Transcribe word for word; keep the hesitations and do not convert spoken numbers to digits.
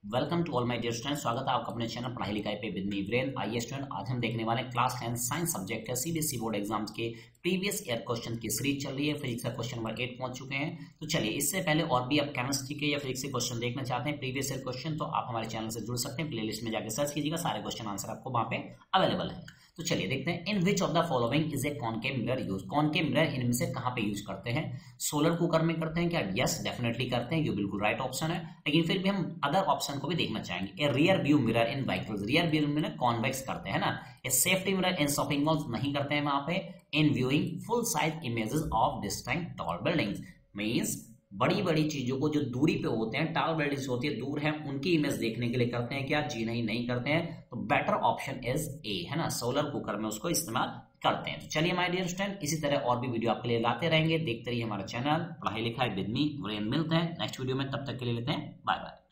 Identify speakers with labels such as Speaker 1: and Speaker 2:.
Speaker 1: Welcome to all my dear student. स्वागत है आपका अपने चैनल पढ़ाई लिखाई पे विद मी वीरेन। आइए स्टूडेंट, आज हम देखने वाले हैं क्लास टेंथ साइंस सब्जेक्ट है सीबीएसई बोर्ड एग्जाम्स के प्रीवियस ईयर क्वेश्चन की सीरीज चल रही है। फिजिक्स का क्वेश्चन नंबर एट पहुंच चुके हैं। तो चलिए, इससे पहले और भी आप केमिस्ट्री के या फिजिक्स के क्वेश्चन देखना चाहते हैं प्रीवियस ईयर क्वेश्चन, तो आप हमारे चैनल से जुड़ सकते हैं। प्लेलिस्ट में जाकर सर्च कीजिएगा, सारे क्वेश्चन आंसर आपको वहां पे अवेलेबल है। तो चलिए देखते हैं, in which of the following is a concave mirror use. Concave mirror इनमें से कहां पे यूज करते हैं? सोलर कुकर में करते हैं क्या? यस, डेफिनेटली करते हैं, ये बिल्कुल राइट ऑप्शन है। लेकिन फिर भी हम अदर ऑप्शन को भी देखना चाहेंगे। A rear view mirror in vehicles, rear view mirror convex करते हैं ना। A safety mirror in shopping malls नहीं करते हैं वहां पे। In viewing full size images of distant tall buildings, means बड़ी बड़ी चीजों को जो दूरी पे होते हैं, टॉल बिल्डिंग्स होती है दूर है, उनकी इमेज देखने के लिए करते हैं क्या? जी नहीं, नहीं करते हैं। तो बेटर ऑप्शन इज ए, है ना, सोलर कुकर में उसको इस्तेमाल करते हैं। तो चलिए माय डियर स्टूडेंट, इसी तरह और भी वीडियो आपके लिए लाते रहेंगे। देखते रहिए हमारा चैनल पढ़ाई लिखाई विद मी वीरेन। मिलते हैं नेक्स्ट वीडियो में, तब तक के लिए लेते हैं बाय बाय।